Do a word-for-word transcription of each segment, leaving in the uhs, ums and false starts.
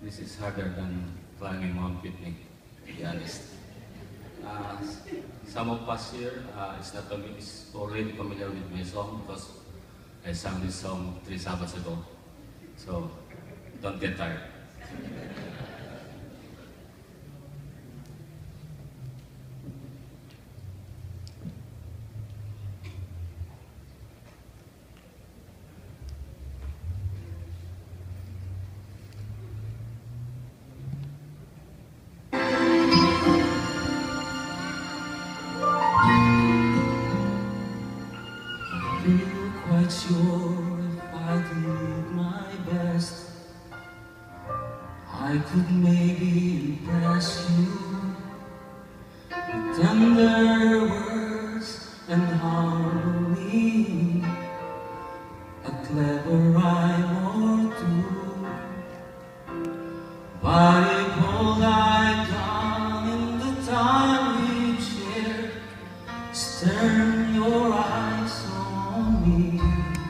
this is harder than climbing Mount Whitney, to be honest. Uh, some of us here uh, is, not, is already familiar with my song because I sang this song three Sabbaths ago. So don't get tired. Quite sure if I did my best, I could maybe impress you with tender words and harmony, a clever rhyme or two. But if all I've done in the time we've shared is turn your eyes on me,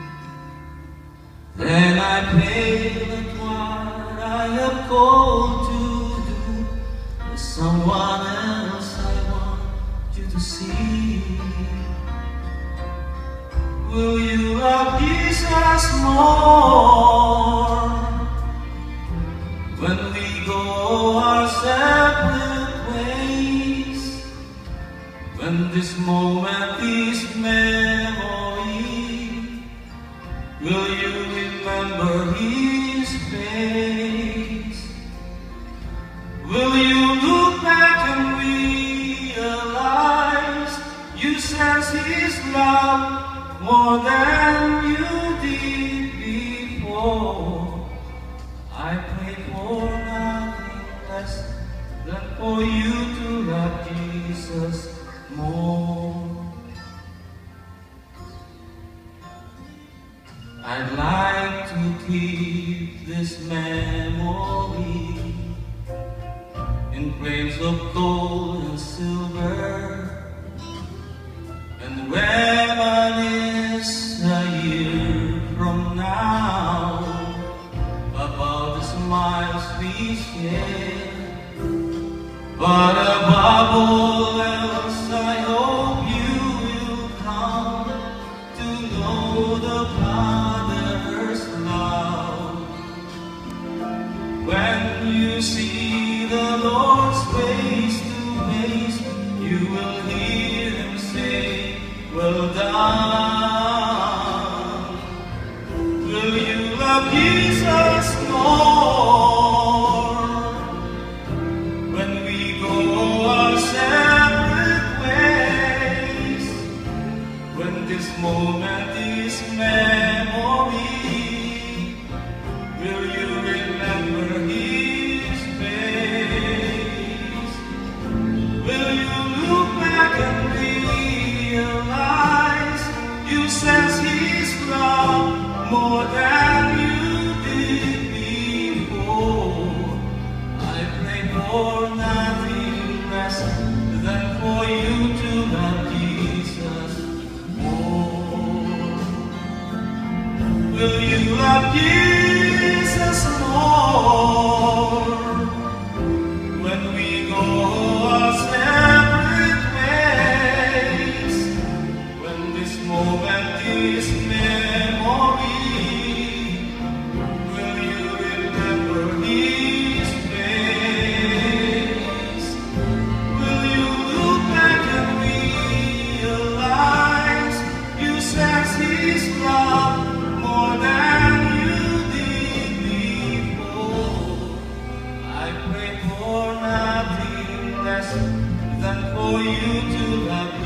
then I fail at what I have called to do. There's someone else I want you to see. Will you love Jesus more when we go our separate ways? When this moment is memory, will you remember His face? Will you look back and realize you sense His love more than you did before? I pray for nothing less than for you to love Jesus more. I'd like to keep this memory in frames of gold and silver, and reminisce a year from now about the smiles we shared. But above all else, I hope you will come to know the Father's love. When you see the Lord's face to face, you will hear Him say, well done. Will you love Jesus more when we go our separate ways? When this moment is memory, will you remember His face? Will you look back and realize you sense His love more than you did before? I pray for nothing less than for you to love Jesus more. Will you love Jesus more when we go our separate ways? When this moment is memory, will you remember His face? Will you look back and realize you sense His love more than you did before? I pray for nothing less than for you to love